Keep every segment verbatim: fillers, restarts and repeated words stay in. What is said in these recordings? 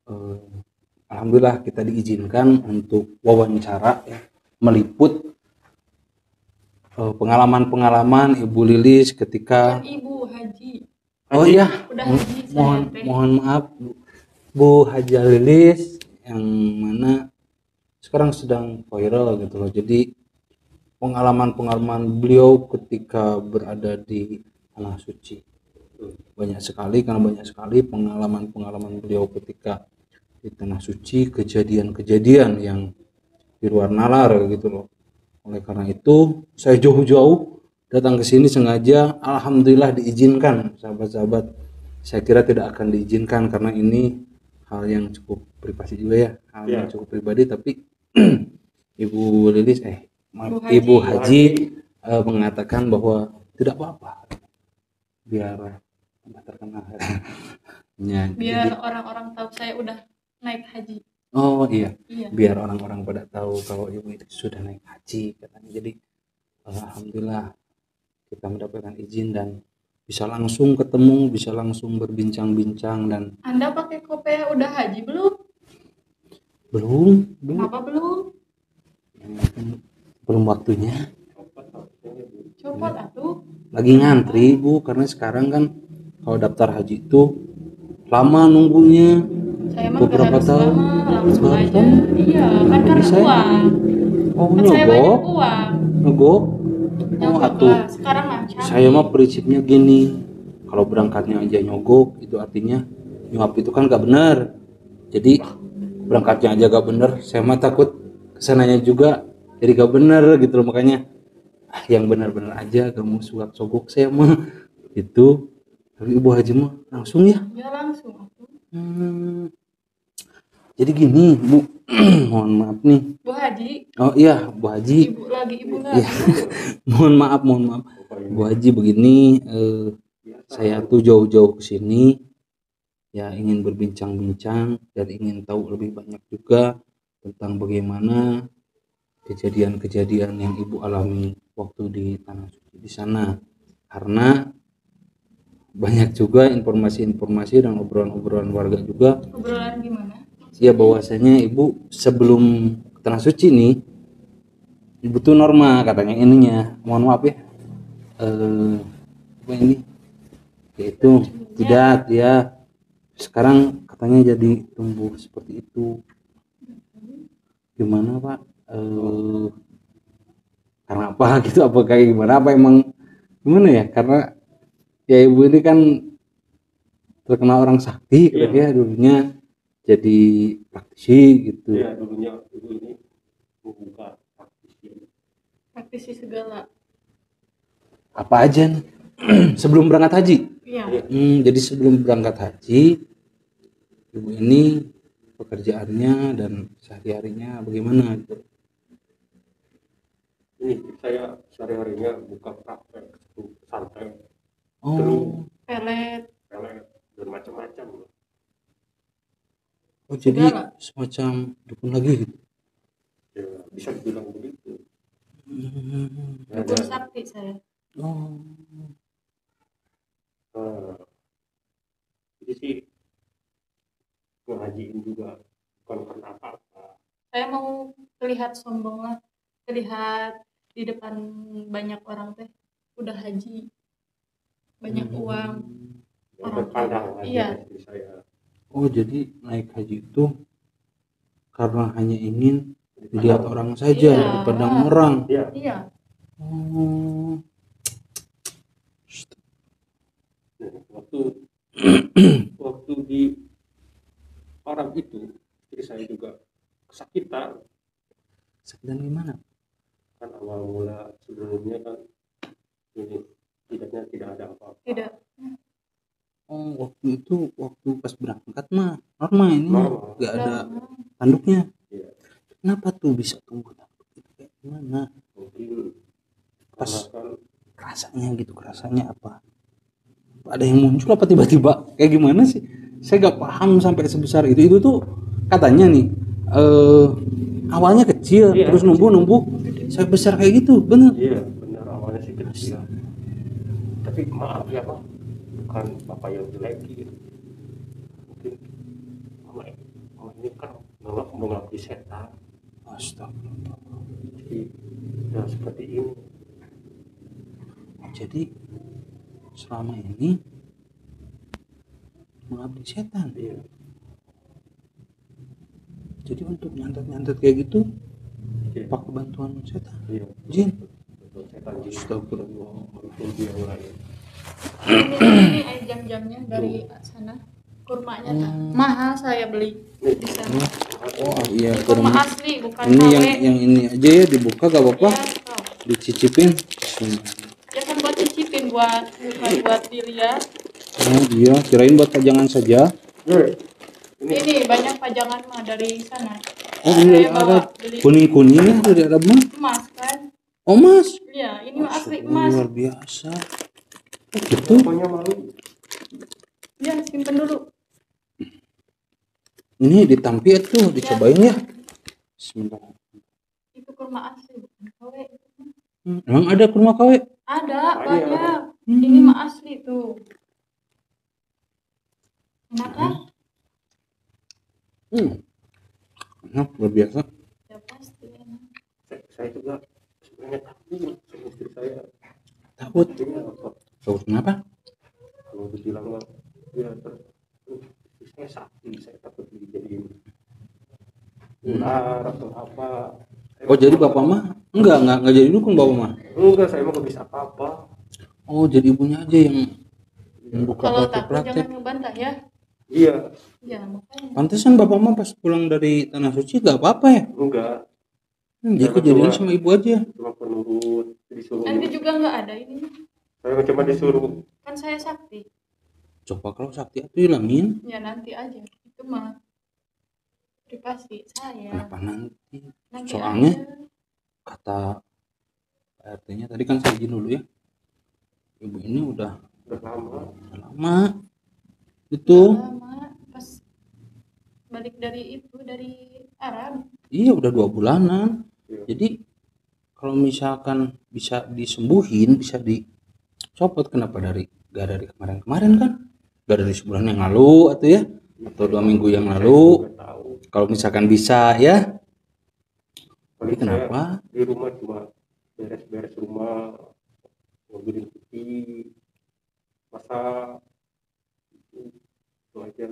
eh, alhamdulillah kita diizinkan untuk wawancara ya, meliput eh, pengalaman-pengalaman Ibu Lilis ketika Bukan Ibu Haji. oh iya Udah mo- haji saya mohon teh. mohon maaf Bu, Bu Haja Lilis yang mana sekarang sedang viral gitu loh. Jadi pengalaman-pengalaman beliau ketika berada di tanah suci banyak sekali, karena banyak sekali pengalaman-pengalaman beliau ketika di tanah suci, kejadian-kejadian yang di luar nalar gitu loh. Oleh karena itu saya jauh-jauh datang ke sini sengaja, alhamdulillah diizinkan sahabat-sahabat. Saya kira tidak akan diizinkan karena ini hal yang cukup privasi juga ya, hal yang cukup pribadi, tapi Ibu Lilis eh maaf, Bu Haji. Ibu Haji eh, mengatakan bahwa tidak apa-apa biar tambah terkenal ya, Biar jadi orang-orang tahu saya udah naik haji. oh iya, Iya. biar orang-orang pada tahu kalau ibu itu sudah naik haji katanya. Jadi alhamdulillah kita mendapatkan izin dan bisa langsung ketemu, bisa langsung berbincang-bincang. Dan Anda pakai kopiah udah haji belum? belum, belum, Kenapa belum? ya, mungkin belum waktunya. Copot atuh. Lagi ngantri Bu, karena sekarang kan kalau daftar haji itu lama nunggunya. Saya mah nggak Beberapa harus tahun. lama, langsung Beberapa aja. tahun. Iya, kan karena Saya- uang. Oh Kan saya banyak nyogok, uang. nyogok. Oh Nyogok atuh. lah. Sekarang lancar. Saya mah prinsipnya gini, kalau berangkatnya aja nyogok itu artinya nyuap itu kan gak benar. Jadi berangkatnya aja gak benar, saya mah takut kesananya juga jadi gak benar gitu loh. Makanya ah, yang benar-benar aja, gak mau suap sogok saya mah itu. Tapi Ibu Haji mah langsung ya. Ya langsung atuh. Hmm. Jadi gini Bu, mohon maaf nih. Bu Haji. Oh iya Bu Haji. Ibu lagi, ibu lagi. Ya, mohon maaf, mohon maaf. Bu Haji begini, eh, saya tuh jauh-jauh ke sini ya ingin berbincang-bincang dan ingin tahu lebih banyak juga tentang bagaimana kejadian-kejadian yang Ibu alami waktu di tanah suci di sana. Karena banyak juga informasi-informasi dan obrolan-obrolan warga juga. Obrolan gimana? Ya bahwasanya Ibu sebelum ke tanah suci nih, Ibu tuh normal katanya ininya. Mohon maaf ya. Eh, apa ini? Yaitu tidak ya. Sekarang katanya jadi tumbuh seperti itu. Gimana Pak? Eh, karena apa gitu? Apa kayak gimana? Apa emang gimana ya? Karena ya Ibu ini kan terkenal orang sakti, kira dia dulunya jadi praktisi gitu. Iya, dulunya ibu ini membuka praktisi. Praktisi segala. Apa aja nih? Sebelum berangkat haji? Iya. Hmm, jadi sebelum berangkat haji, Ibu ini pekerjaannya dan sehari-harinya bagaimana gitu? Ini saya sehari-harinya buka praktek santai, Oh, Pelet. pelet dan macam-macam. oh jadi Segala. semacam dukun lagi gitu. Ya, bisa dibilang begitu. Hmm. Dukun sakti saya. Oh, Nah, jadi sih ngehajiin juga bukan karena apa-apa. Saya mau terlihat sombong lah, terlihat di depan banyak orang teh udah haji, banyak Hmm. uang. Yang Orang terpandang kaya. aja Iya. istri saya. oh jadi naik haji itu karena hanya ingin dilihat orang saja, Iya. dipandang orang. Iya, Iya. Oh, nah, waktu waktu di Arab itu istri saya juga kesakitan. sekian gimana? Kan awal mula sebelumnya kan ini tidaknya tidak ada apa-apa. Tidak. Oh, waktu itu waktu pas berangkat mah normal ini, Normal. nggak ada Normal. tanduknya. Iya. Kenapa tuh bisa tumbuh tanduk itu kayak gimana? Mungkin Pas karena kan rasanya gitu, kerasanya apa? Ada yang muncul apa tiba-tiba? Kayak gimana sih? Saya nggak paham sampai sebesar itu. Itu tuh katanya nih eh, awalnya kecil, Iya, terus numbuh-numbuh sampai besar kayak gitu, bener? iya benar awalnya sih kecil. Tapi maaf ya Pak, bukan bapak yang jelek gitu. Mungkin mengabdi setan. Astagfirullah. Jadi ya seperti ini. Jadi selama ini mengabdi setan. Iya. Jadi untuk nyantet-nyantet kayak gitu Iya. pakai bantuan setan, Iya. jin. Betul, setan jin. Astagfirullah. Itu yang lain. Ini, ini air jam-jamnya dari sana. Kurmanya Hmm. tah. Mahal saya beli di sana. Oh iya, Ini kurma kurma. asli bukan Ini yang K W. yang ini aja ya dibuka gak apa-apa, Ya, kau. dicicipin. Ya kan buat cicipin, buat bukan buat dilihat. Oh iya, kirain buat pajangan saja. Eh, Ini banyak pajangan mah dari sana. Oh ini Saya ada bawa beli kuning-kuning ya dari Arab mah. emas kan? Oh mas, Iya, ini mah asli Astagfirullah, emas. luar biasa. Oh, gitu. pokoknya malu. Ya, simpen dulu. Ini ditampi tuh, dicobain ya. Bismillah. Itu kurma asli bukan K W. Hmm, emang ada kurma K W? Ada Ada. banyak. Hmm. Ini mah asli tuh. Enak kan? Hmm. Enak, luar biasa. Ya pasti enak. Saya, saya juga sebenarnya takut sama istri saya. Takut. Iya, Pak. Takut kenapa? Kalau dibilang mah ya ter uh, istri saya sakti, saya takut dijadiin ular atau apa. Saya Oh jadi mah- bapak mah enggak enggak enggak jadi dukun bapak mah. enggak, saya mah gak bisa apa-apa. Oh jadi ibunya aja yang membuka Kalau takut praktek-praktek. jangan ngebantah ya. Iya, Ya makanya. Pantesan bapak mah pas pulang dari tanah suci gak apa-apa ya. enggak, Hmm, dia Saya kejadian cuma- sama ibu aja. cuma penurut, disuruh. Nanti juga nggak ada ini. Saya cuma disuruh. Kan saya sakti. Coba kalau sakti itu hilangin. Ya nanti aja. Itu mah privasi saya. Kenapa nanti? Nanti Soalnya aja. kata P R T-nya tadi kan saya izin dulu ya. Ibu ini udah, Udah lama. udah lama. Itu Lama pas balik dari itu dari Arab. iya udah dua bulanan. Iya. Jadi kalau misalkan bisa disembuhin, bisa dicopot, kenapa dari gak dari kemarin-kemarin kan? Gak dari sebulan yang lalu atau ya? Atau dua minggu yang Saya lalu. juga tahu. Kalau misalkan bisa ya. Tapi Paling saya kenapa? di rumah cuma beres-beres rumah, mobilin putih, masak, itu aja.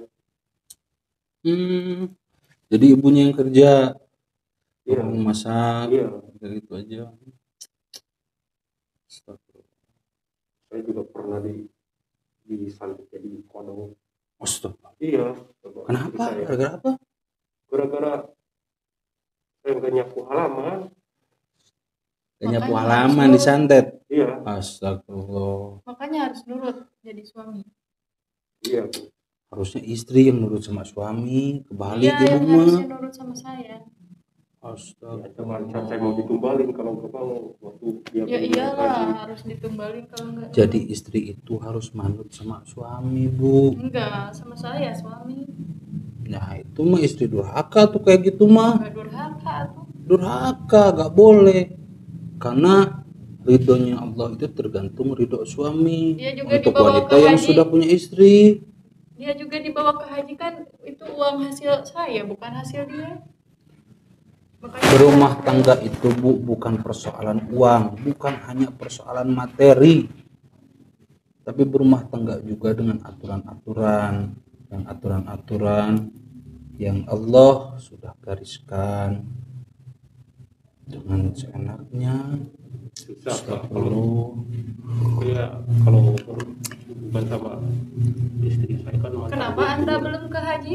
Hmm, jadi ibunya yang kerja, Iya, mau masak, iya. kayak gitu aja. Astagfirullah. Saya juga pernah di disantet jadi kodok. Astagfirullah. Iya. coba Kenapa? istri saya. Gara-gara apa? Gara-gara saya nggak nyapu halaman. Gak nyapu Makanya halaman harus disantet. Iya, Astagfirullah. Makanya harus nurut jadi suami. iya. Bu. Harusnya istri yang nurut sama suami, kebalik Iya, ibu yang mah. harusnya nurut sama saya. Ya, cuman Astagfirullah. saya mau ditumbalin kalau nggak mau waktu dia Ya beli iyalah, gaji. harus ditumbalin kalau enggak. Jadi istri itu harus manut sama suami, Bu. Enggak, sama saya suami. Nah, itu mah istri durhaka tuh kayak gitu mah. Enggak durhaka tuh. Durhaka, gak boleh. Karena ridhonya Allah itu tergantung ridho suami. Dia juga Untuk dibawa wanita ke yang haji. sudah punya istri. Dia juga dibawa ke haji kan itu uang hasil saya bukan hasil dia. Makanya Berumah tangga itu, Bu, bukan persoalan uang, bukan hanya persoalan materi. Tapi berumah tangga juga dengan aturan-aturan, dan aturan-aturan yang Allah sudah gariskan. Dengan seenaknya. Susah Pak. kalau Astagfirullah. ya kalau bukan sama istri saya kan mantan kenapa ibu. Anda belum ke haji?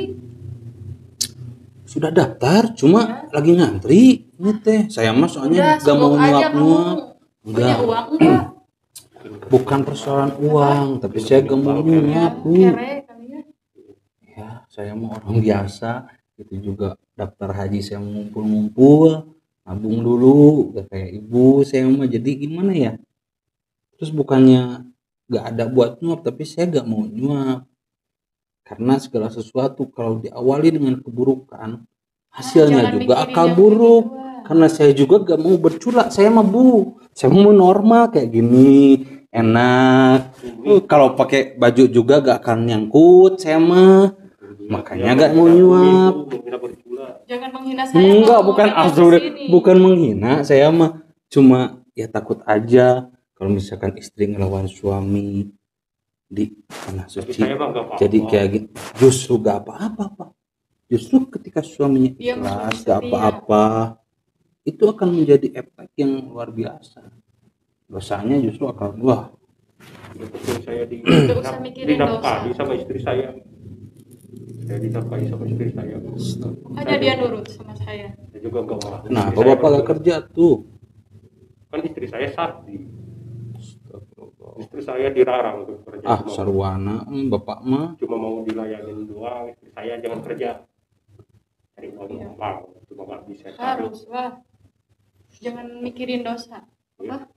Sudah daftar, cuma lagi ngantri. Ini teh, saya mah soalnya Udah, gak mau sibuk aja nyuap kamu. nyuap. Punya Enggak, uang enggak? bukan persoalan uang, tapi saya gak mau Ya, nyuap, Bu. kere kali ya. Ya, saya mau orang biasa. Itu juga daftar haji saya mau ngumpul-ngumpul, nabung dulu, gak kayak ibu. Saya mah jadi gimana ya? Terus bukannya gak ada buat nyuap, tapi saya gak mau nyuap. Karena segala sesuatu kalau diawali dengan keburukan, hasilnya Jangan juga mikirin akan yang buruk. begituan. Karena saya juga gak mau berculak, saya mah Bu, saya mau normal kayak gini, enak. Uh, kalau pakai baju juga gak akan nyangkut, saya mah. Makanya Ya, gak mau minta nyuap. kumis, Bu, minta bercula. Jadi Jangan menghina saya. Enggak, kalau mau bukan datang ke absolut, sini. bukan menghina. Saya mah cuma ya takut aja kalau misalkan istri ngelawan suami di tanah Tapi suci. saya mah gak apa-apa. Jadi kayak gitu. Justru gak apa-apa, Pak. Justru ketika suaminya Dia ikhlas, suami gak setia. apa-apa, itu akan menjadi efek yang luar biasa. Dosanya justru akan wah. Yang penting saya di Nggak usah mikirin dinafkahi dosa. sama istri saya. Saya dinafkahi sama istri saya. Hanya dia nurut sama saya. Saya juga gak marah. Kenapa Istri saya Bapak gak berbeda. kerja tuh? Kan istri saya sakti. Astagfirullah. Istri saya dilarang untuk kerja. Ah, cuma, sarwana, hmm, Bapak mah. cuma mau dilayanin doang. Istri saya jangan kerja. Cari uang Iya. gampang. Cuma gak bisa. Harus lah. Jangan mikirin dosa. Apa?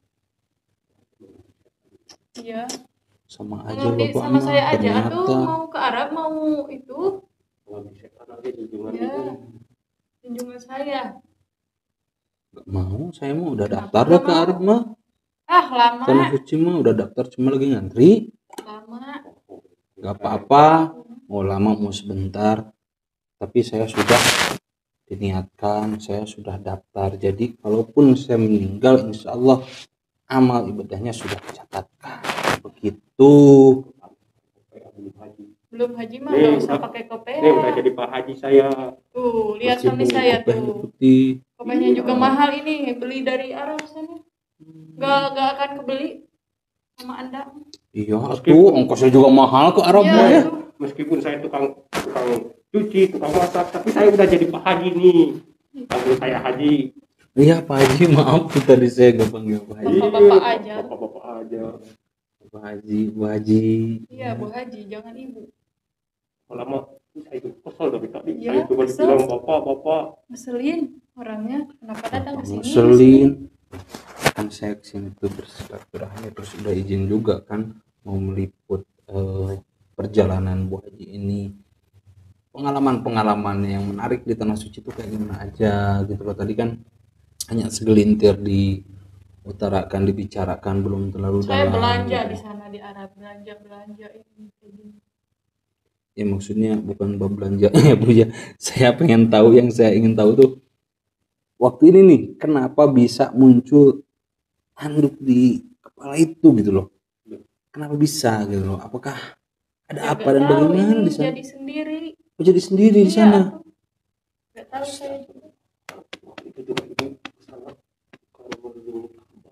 Iya. Sama aja Mengabdi Bapak sama mah saya aja. ternyata. Tuh mau ke Arab mau itu. Gak bisa karena dia junjungan Ya. ibu. Junjungan saya. Gak mau, saya mah udah Kenapa daftar nggak dah ke mau? Arab mah. Ah lama. Tanah suci mah udah daftar, cuma lagi ngantri. Lama. Gak apa-apa, mau lama mau sebentar. Tapi saya sudah diniatkan, saya sudah daftar. Jadi kalaupun saya meninggal, insya Allah amal ibadahnya sudah dicatatkan. Begitu. Kayak belum haji. Belum haji mah Nih, nggak usah udah- pakai kopea. Ini udah jadi pak haji saya. Tuh lihat Meskipun suami saya kopehnya tuh. putih. Kopenya juga mahal ini. Beli dari Arab sana. Gak, gak akan kebeli sama anda. Iya, Meskipun- tuh ongkosnya juga mahal ke Arab mah ya. tuh. Meskipun saya tukang tukang cuci, tukang masak, tapi saya udah jadi pak haji nih. Panggil saya haji. Iya Pak Haji, maaf tuh tadi saya gak panggil Pak Haji. Bapak-bapak aja. Bapak-bapak aja. Pak Haji, Bu Haji. Iya Bu Haji, jangan ibu. Lama saya itu kesel dari tadi. Iya, Saya cuma kesel. bilang bapak, bapak. Ngeselin orangnya. Kenapa datang ke sini? Ngeselin. Kan saya kesini tuh bersilaturahmi, terus udah izin juga kan mau meliput eh, perjalanan Bu Haji ini. Pengalaman-pengalaman yang menarik di Tanah Suci itu kayak gimana aja gitu loh. Tadi kan hanya segelintir diutarakan, dibicarakan, belum terlalu Saya dalam. belanja gitu. di sana di Arab, belanja belanja ini. ini. Ya maksudnya bukan bab belanja ya Bu ya. Saya pengen tahu, yang saya ingin tahu tuh waktu ini nih kenapa bisa muncul handuk di kepala itu gitu loh. Kenapa bisa gitu loh? Apakah ada Ya, apa nggak dan tahu, bagaimana ini di sana? Jadi sendiri. Oh, jadi sendiri di Iya, sana. aku nggak tahu saya juga. Itu juga itu kesana kalau mau dulu.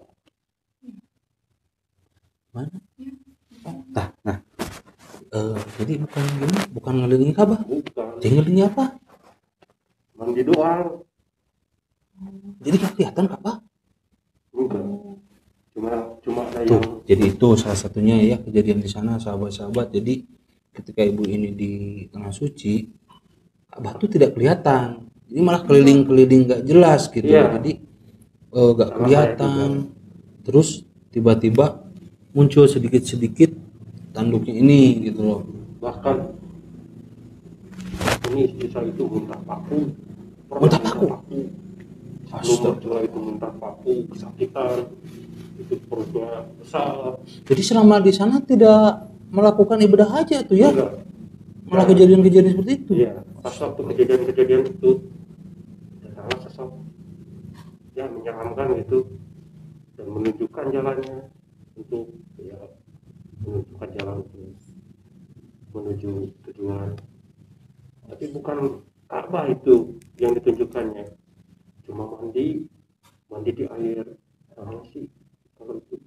Mana? Iya. Oh, nah, nah. Eh, jadi bukan gini, bukan ngelilingi Ka'bah. Bukan. Jadi ngelilingi apa? Mandi doang. Jadi gak kelihatan Ka'bah. Bukan. Cuma cuma ada Tuh, yang jadi itu salah satunya ya kejadian di sana sahabat-sahabat. Jadi ketika ibu ini di Tanah Suci, Ka'bah tuh tidak kelihatan. Ini malah keliling-keliling gak jelas gitu. Iya. Jadi eh, gak Sama kelihatan. Terus tiba-tiba muncul sedikit-sedikit tanduknya ini gitu loh. bahkan ini istri saya itu muntah paku. Pernah Muntah paku? Sebelum setelah itu muntah paku, kesakitan, itu perutnya besar. Jadi selama di sana tidak melakukan ibadah haji tuh ya? Enggak. Malah kejadian-kejadian seperti itu. Iya, pas waktu kejadian-kejadian itu datanglah sosok ya menyeramkan gitu dan menunjukkan jalannya untuk ya menunjukkan jalan untuk menuju tujuan. Tapi bukan Ka'bah itu yang ditunjukkannya, cuma mandi mandi di air orang sih kalau itu.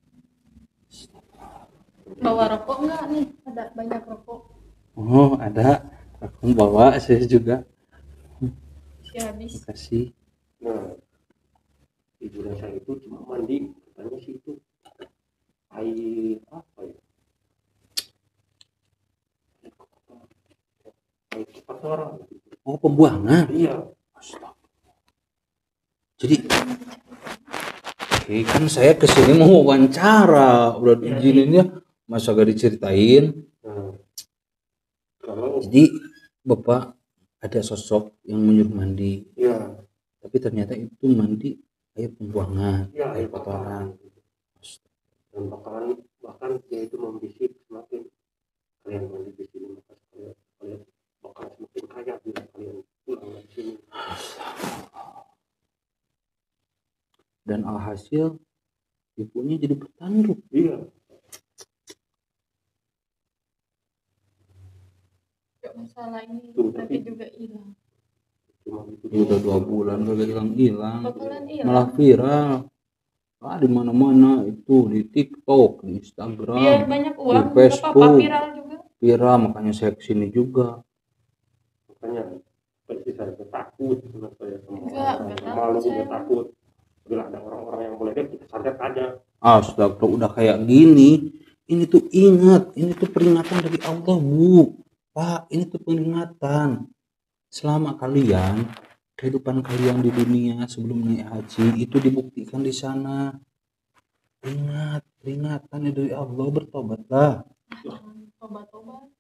Bawa rokok nggak nih? Ada banyak rokok. Oh, ada. Aku bawa saya juga. Si habis. Makasih. Nah, hiburan saya itu cuma mandi, katanya sih itu air apa ya? Air kotoran. Oh, pembuangan. Iya. Astaga. Jadi oke, kan saya kesini mau wawancara, udah diizinin ya, masa gak diceritain. Nah, kalau Jadi Bapak ada sosok yang menyuruh mandi, ya, tapi ternyata itu mandi air pembuangan, ya air air kotoran. kotoran. Dan bahkan bahkan dia itu membisik semakin kalian mandi di sini maka kalian kalian bakal semakin kaya bila kalian pulang dari sini. dan alhasil ibunya jadi bertanduk. Iya. Gak masalah ini Tuh, nanti tapi- juga hilang. Cuma itu Ya udah dua bulan kagak hilang hilang, Bakalan malah hilang. viral. Ah, di mana-mana itu, di TikTok, di Instagram, Biar banyak uang, di gak apa-apa Facebook. viral juga. viral, makanya saya kesini juga. makanya seperti saya takut karena saya sama Enggak, orang enggak malu takut saya. udah takut. Bila ada orang-orang yang boleh kita santet aja. Astagfirullah, udah kayak gini, ini tuh ingat, ini tuh peringatan dari Allah, Bu. Pak, ini tuh peringatan. Selama kalian, kehidupan kalian di dunia sebelum naik haji, itu dibuktikan di sana. Ingat, peringatan dari Allah, bertobatlah. Jangan tobat-tobat.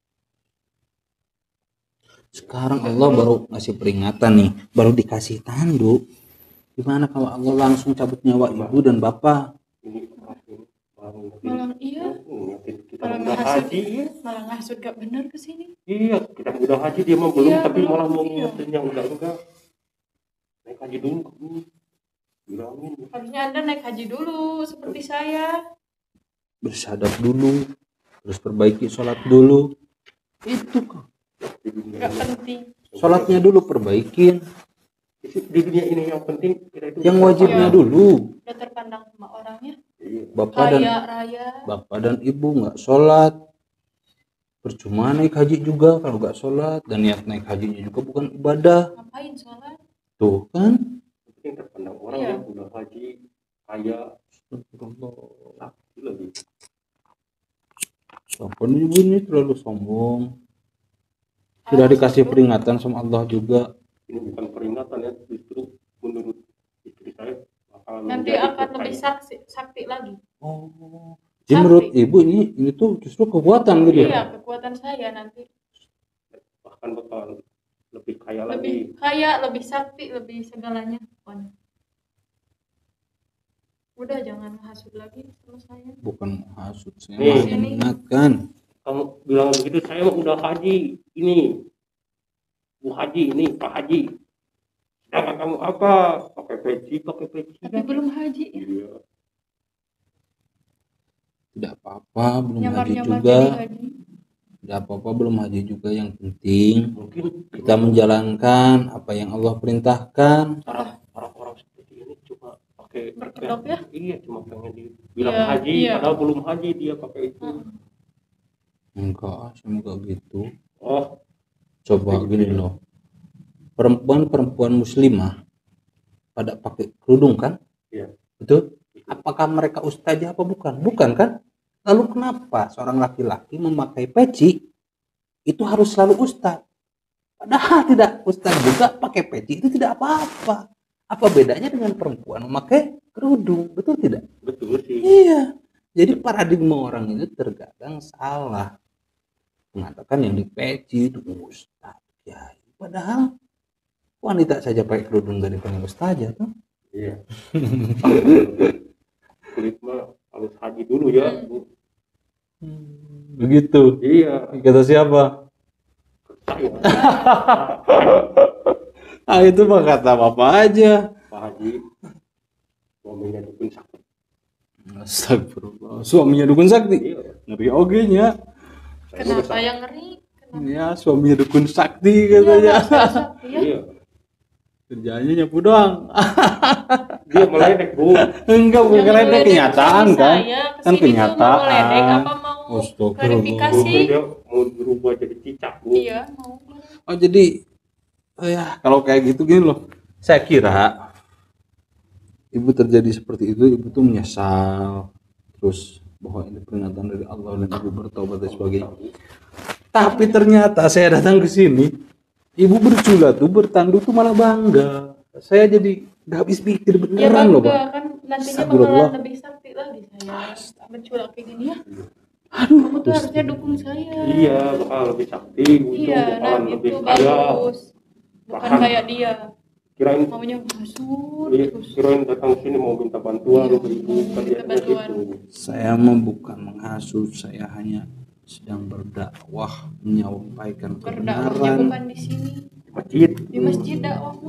Sekarang Allah baru ngasih peringatan nih, baru dikasih tanduk. Gimana kalau Allah langsung cabut nyawa ibu dan bapak? Ini orang ini malah Malah iya, ngingetin kita malah udah ngasut, haji ya. malah ngasut gak bener kesini. Iya, kita udah haji dia mah belum, Iya, tapi belum, malah mau iya. ngingetin yang enggak enggak. Naik haji dulu kamu. Bilangin. Harusnya Anda naik haji dulu seperti saya. Bersadap dulu, terus perbaiki sholat dulu. Itu kan. Di dunia Gak ini. penting. Sholatnya dulu perbaikin, Di dunia ini yang penting kita itu yang wajibnya Iya. dulu. Udah terpandang sama orangnya. Iya. Bapak dan Kaya raya. bapak dan ibu nggak sholat, percuma naik haji juga kalau nggak sholat, dan niat naik hajinya juga bukan ibadah. Ngapain sholat? Tuh kan. Yang penting terpandang orang Iya. yang udah haji kaya sakti lagi. Sopan ibu ini terlalu sombong. Sudah dikasih peringatan sama Allah juga. Ini bukan peringatan ya, justru menurut istri saya bakal Nanti menjadi akan lebih berkah. sakti, sakti lagi. Oh. Jadi menurut ibu ini ini tuh justru kekuatan gitu ya? Iya, kekuatan saya nanti Bahkan bakal lebih kaya lagi. lebih kaya, lebih sakti, lebih segalanya. Pokoknya. Udah jangan hasut lagi sama saya. Bukan hasut, saya Nih. malah mengingatkan. Kamu bilang begitu, saya mah udah haji ini, Bu Haji ini, Pak Haji. Sedangkan kamu apa? Pakai peci, pakai peci. Tapi belum haji ya. Iya. Tidak apa-apa, belum haji Nyamar-nyamar juga. jadi haji. Tidak apa-apa, belum haji juga. Yang penting Mungkin kita menjalankan apa yang Allah perintahkan. orang orang seperti ini cuma pakai Berkedok ya? Iya, cuma pengen dibilang Iya, haji, iya. padahal belum haji dia pakai itu. Hmm. Enggak, semoga gitu. Oh, Coba gini loh, perempuan-perempuan muslimah pada pakai kerudung kan? Iya. Betul? Apakah mereka ustazah apa bukan? Bukan kan? Lalu kenapa seorang laki-laki memakai peci itu harus selalu ustaz? Padahal tidak, ustaz juga pakai peci itu tidak apa-apa. Apa bedanya dengan perempuan memakai kerudung? Betul tidak? betul sih. Iya. Jadi paradigma orang itu terkadang salah. Mengatakan yang di peci itu ustaz. Ya, padahal wanita saja pakai kerudung gak dipanggil ustazah tuh. Iya. Kulit mah harus haji dulu ya. Bu. Begitu. Iya, Kata siapa? saya Ah itu mah kata bapak aja. Pak Haji suaminya dukun sakti. Astagfirullah. Suaminya dukun sakti. Iya. Ngeri oge nya. Saya Kenapa udah yang ngeri? Kenapa? Ya, suaminya dukun sakti Iya, katanya. Mas, sakti ya. Iya. Kerjanya nyapu doang. Dia meledek, Bu. Enggak, bukan Yang karena itu ngeledek kenyataan suami kan. saya Kan kesini tuh mau kenyataan. ngeledek apa mau Astagfirullah. klarifikasi? Mungkin dia mau berubah jadi cicak, Bu. Iya, mau. Oh jadi oh ya kalau kayak gitu gini loh. Saya kira ibu terjadi seperti itu, ibu tuh menyesal. Terus bahwa ini peringatan dari Allah dan ibu bertobat dan sebagainya. Tapi ternyata saya datang ke sini, ibu bercula tuh bertanduk tuh malah bangga. Saya jadi nggak habis pikir Ya beneran loh, bangga Pak. kan nantinya Astagfirullah. bakalan lebih sakti lagi saya. Berculak kayak gini ya. Aduh, Kamu tuh harusnya dukung saya. Iya, bakal lebih sakti, Bu. Itu Iya, nah bakalan lebih itu kaya. bagus. Bukan Bahkan- kayak dia. Kirain Maunya masuk iya, terus. kirain datang sini mau minta bantuan Iya, ke ibu, kan minta dia bantuan. gitu. saya mah bukan menghasut, saya hanya sedang berdakwah menyampaikan Berdakwahnya kebenaran. Iya. bukan di sini. Masjid. Di masjid dakwahnya.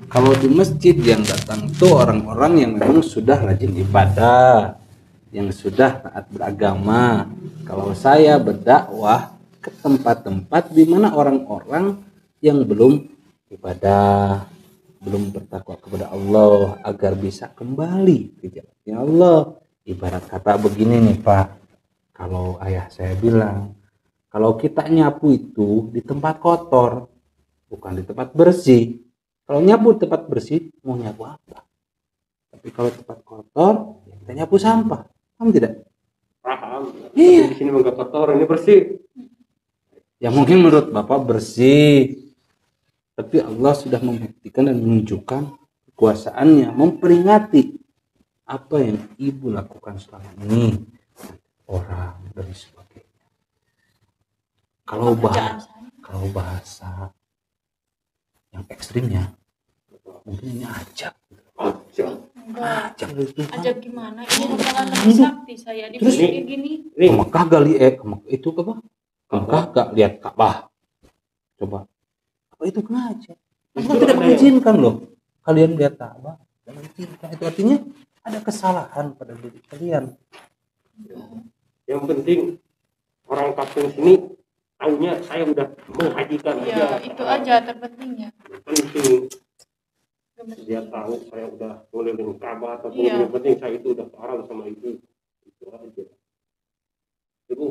Kalau di masjid yang datang tuh orang-orang yang memang sudah rajin ibadah, yang sudah taat beragama. Kalau saya berdakwah ke tempat-tempat di mana orang-orang yang belum ibadah, belum bertakwa kepada Allah agar bisa kembali ke jalannya Allah. Ibarat kata begini nih Pak, kalau ayah saya bilang, kalau kita nyapu itu di tempat kotor, bukan di tempat bersih. Kalau nyapu tempat bersih, mau nyapu apa? Tapi kalau tempat kotor, ya kita nyapu sampah. Paham tidak? Paham. Iya. Di sini enggak kotor, ini bersih. Ya mungkin menurut Bapak bersih. Tapi Allah sudah membuktikan dan menunjukkan kekuasaannya, memperingati apa yang ibu lakukan selama ini. Orang dan sebagainya. Kalau bahasa, kalau bahasa yang ekstrimnya, mungkin ini ajab. Enggak. Ajab itu. Ajab gimana? Ini hafalan lebih sakti saya di Terus- kayak gini. Ini Ke Mekah gali eh ke Mekah itu apa? Ke Mekah gak lihat Ka'bah. Coba. Apa itu kena aja? Allah Itu tidak ada mengizinkan loh kalian lihat Ka'bah. Tidak mengizinkan. Itu artinya ada kesalahan pada diri kalian. yang penting orang kampung sini tahunya saya udah menghajikan Iya, aja. itu aja terpentingnya. Penting Gak mesti. dia tahu saya udah ngeliling Ka'bah atau Iya. yang penting saya itu udah paham sama itu. Itu aja. Ibu,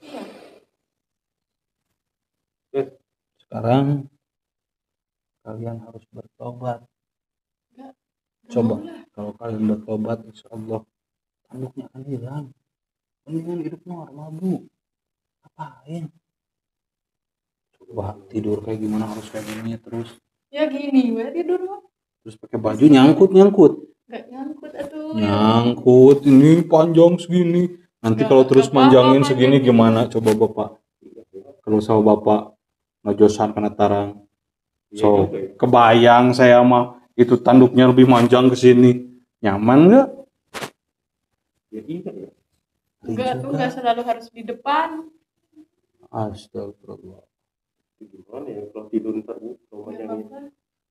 Iya. Sekarang kalian harus bertobat. Gak Coba mau lah. kalau kalian bertobat, insya Allah tanduknya akan hilang. Mendingan hidup normal bu. Apain? Coba tidur kayak gimana harus kayak gini terus. Ya gini, gue tidur mah. Terus pakai baju nyangkut nyangkut. Gak nyangkut atuh. Nyangkut ini panjang segini. Nanti Nggak- kalau terus nggak apa-apa, manjangin segini panjang. gimana? Coba bapak. Kalau sama bapak ngejosan kena tarang. So kebayang saya mah itu tanduknya lebih manjang ke sini. Nyaman nggak? jadi ya. Enggak tuh, enggak selalu harus di depan. Astagfirullah. Gimana ya kalau tidur ntar bu, kalau Enggak macam ini apa-apa.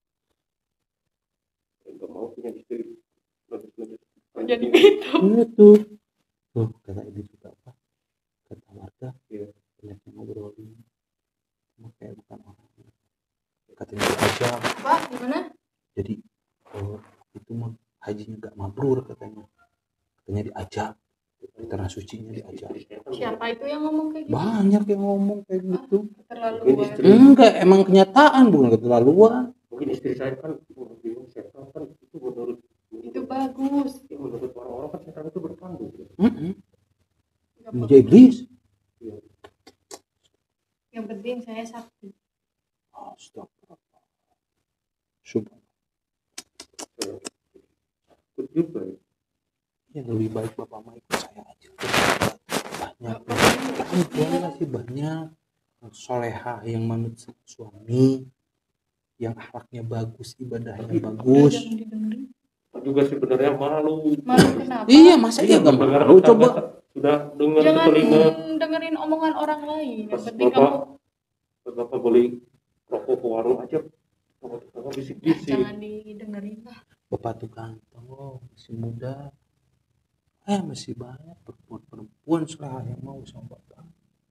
nggak mau punya istri. Kok jadi gitu? Itu. Tuh kata ibu juga apa? Kata warga. Iya. Banyaknya ngobrolin. Cuma kayak bukan orang. Katanya aja. Pak, gimana? Jadi oh, itu mah hajinya gak mabrur katanya. Katanya diajak. Di tanah sucinya diajak. Siapa itu yang ngomong kayak gitu? Banyak yang ngomong kayak gitu. Keterlaluan. Enggak, emang kenyataan bukan keterlaluan. Mungkin istri saya kan menurut bingung setan kan itu menurut Itu bagus. ya, menurut orang-orang kan setan itu berpandu. Heeh. Nggak Menjadi iblis. Iya. Yang penting saya sakti. Astagfirullah. Subhanallah. Ikut juga ya. Ya lebih baik bapak mah ikut saya aja. Banyak. Nggak perlu. Perempuan masih banyak yang soleha yang manut sama suami, yang akhlaknya bagus, ibadahnya Udah, bagus. jangan didengerin. Juga sebenarnya malu. Malu kenapa? Iya, masa iya gak mendengar malu? tetangga Coba sudah dengar Jangan telinga dengerin omongan orang lain. Yang Pas penting bapak- kamu bapak beli rokok ke warung aja tetangga bisik-bisik. jangan didengerin lah. bapak tuh ganteng loh, masih muda. Eh masih banyak perempuan-perempuan soleha yang mau sama bapak.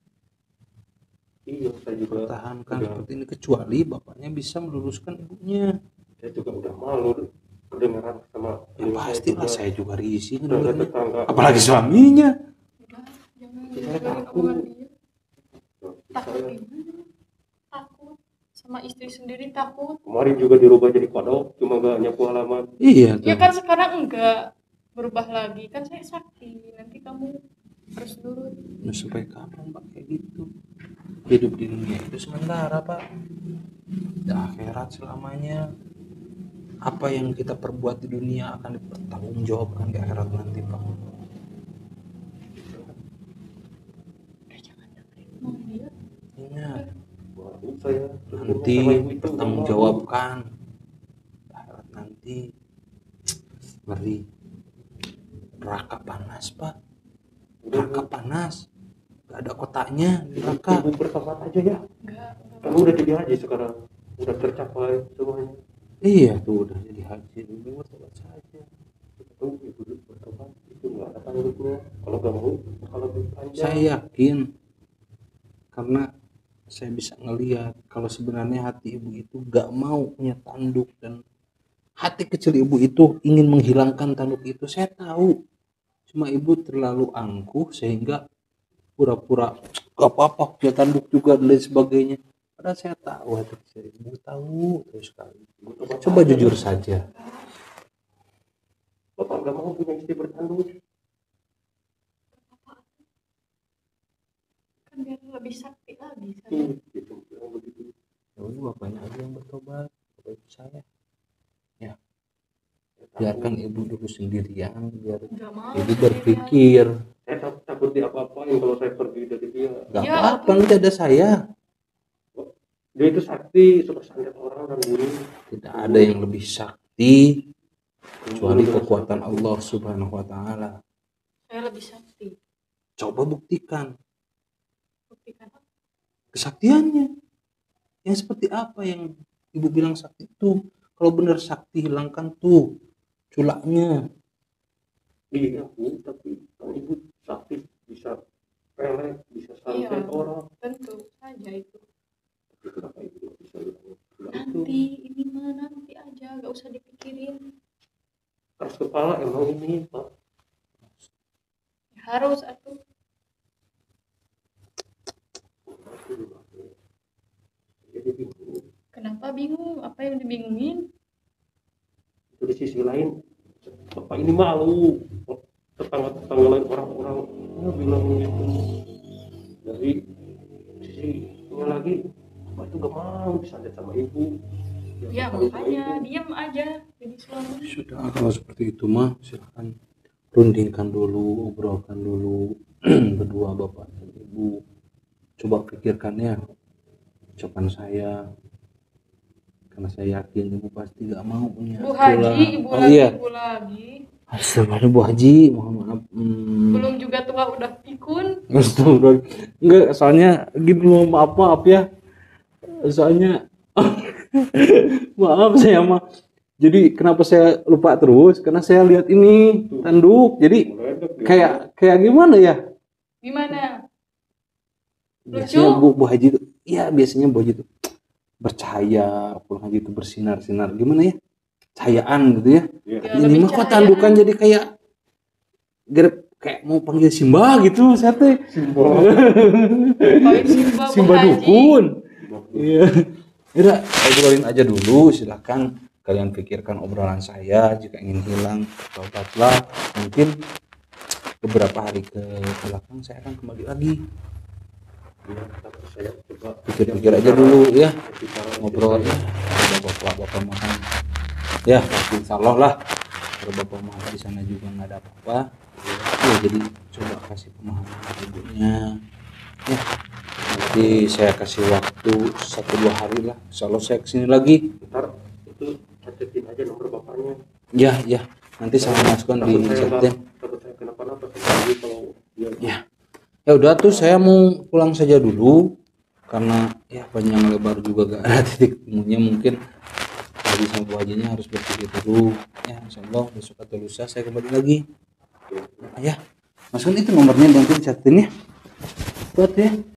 Iya, saya juga Pertahankan udah, seperti ini kecuali bapaknya bisa meluruskan ibunya. saya juga udah malu deh kedengeran sama Ya telinga pastilah juga. saya juga risih Tetangga dengernya. tetangga Apalagi suaminya. Udah, jangan Saya dengerin takut. omongan dia. Takut Saya gimana? Takut. Sama istri sendiri takut. kemarin juga dirubah jadi kodok cuma gak nyapu halaman. Iya tuh. Ya kan sekarang enggak berubah lagi. Kan saya sakti. Nanti kamu harus nurut. Nah, sampai kapan pak kayak gitu? Hidup di dunia itu sementara pak. Di akhirat selamanya. Apa yang kita perbuat di dunia akan dipertanggungjawabkan di akhirat nanti pak. Udah jangan dengerin omongan dia. Ingat Waduh, saya nanti sama ibu itu pertanggungjawabkan di akhirat nanti. Ngeri. Neraka panas pak. udah Neraka panas. Gak ada kotaknya di neraka. ibu bertobat aja ya. Enggak, enggak. Kamu udah jadi haji sekarang, udah tercapai semuanya. Iya tuh udah jadi haji, lebih bertobat saja. Itu ibu bertobat itu nggak ada tanduknya. Kalau nggak mau kalau lebih panjang. Saya yakin karena saya bisa ngelihat kalau sebenarnya hati ibu itu gak mau punya tanduk, dan hati kecil ibu itu ingin menghilangkan tanduk itu. Saya tahu, cuma ibu terlalu angkuh sehingga pura-pura gak apa-apa punya tanduk juga dan lain sebagainya. Padahal saya tahu hati kecil ibu tahu terus sekali. Bertobat Coba saja. jujur saja. Bapak nggak mau punya istri bertanduk. Kan biar lebih sakti lagi saya. Hmm, gitu bilang begitu. Ya udah bapaknya aja yang bertobat, bapak ibu saya. Ya, Biarkan ibu dulu sendirian, biar Nggak mau ibu sendirian. berpikir. saya tak- takut diapa-apain kalau saya pergi dari dia. Gak Ya, apa-apa, nanti ada saya. Dia itu sakti, suka santet orang dan bunuh. Tidak ada yang lebih sakti kecuali kekuatan Allah Subhanahu wa taala. Saya lebih sakti. Coba buktikan Buktikan apa? kesaktiannya. Yang seperti apa yang ibu bilang sakti itu? Kalau benar sakti, hilangkan tuh culaknya. Iya bu, tapi kan ibu sakti bisa pelek, bisa santet Iya. orang. Tentu saja itu. Tapi kenapa ibu nggak bisa bilang bilang itu? Nanti ini mah nanti aja, gak usah dipikirin. Keras kepala emang ini pak. Harus atuh. Jadi bingung. Kenapa bingung? Apa yang dibingungin? Itu di sisi lain, bapak ini malu. Tetangga-tetangga lain orang-orang ya, bilang gitu. Dari sisinya lagi, bapak itu gak mau disantet sama ibu. Ya Bapak itu makanya itu. diam aja jadi selama. Sudah, kalau seperti itu mah silakan rundingkan dulu, obrolkan dulu berdua bapak dan ibu. Coba pikirkannya ucapan saya, karena saya yakin ibu pasti gak mau punya Bu Haji, tulang. ibu Oh lagi, iya, ibu lagi. astagfirullah Bu Haji, mohon maaf. Hmm. Belum juga tua udah pikun. Astagfirullah. Enggak, soalnya gini loh, maaf maaf ya. Soalnya maaf saya mah. Jadi kenapa saya lupa terus? Karena saya lihat ini tanduk. Jadi Meledak dia. kayak kayak gimana ya? Gimana? Biasanya Lucu? Bu, Bu Haji itu, iya biasanya Bu Haji itu bercahaya, pulang haji itu bersinar-sinar. Gimana ya? Cahayaan gitu ya. Iya. Ya, Ini lebih mah kok cahayaan. tandukan jadi kayak gerep kayak mau panggil Simba gitu saya teh. Baik Simba, Bu Simba Haji. dukun. Iya. Udah, obrolin aja dulu, silahkan kalian pikirkan obrolan saya. Jika ingin hilang, tobatlah. Mungkin beberapa hari ke belakang saya akan kembali lagi. Iya, tapi saya coba Pikir-pikir aja dulu ya, bicara ngobrol ya. Ada bapak-bapak makan. Ya, pasti insya Allah lah. Kalau bapak makan di sana juga nggak ada apa-apa. Ya, jadi coba kasih pemahaman ke ibunya. Ya, nanti saya kasih waktu satu dua hari lah. Insya Allah saya kesini lagi. ntar itu catetin aja nomor bapaknya. Ya, ya. Nanti saya masukkan di Takut saya chatnya. nggak- takut saya kenapa-napa lagi kalau dia Ya. Ya udah tuh, saya mau pulang saja dulu karena ya panjang lebar juga gak ada titik temunya. Mungkin tadi sama Bu Hajinya harus berpikir dulu. Ya, insya Allah besok atau lusa saya kembali lagi. Ya, masukin itu nomornya nanti dicatin ya. Buat ya.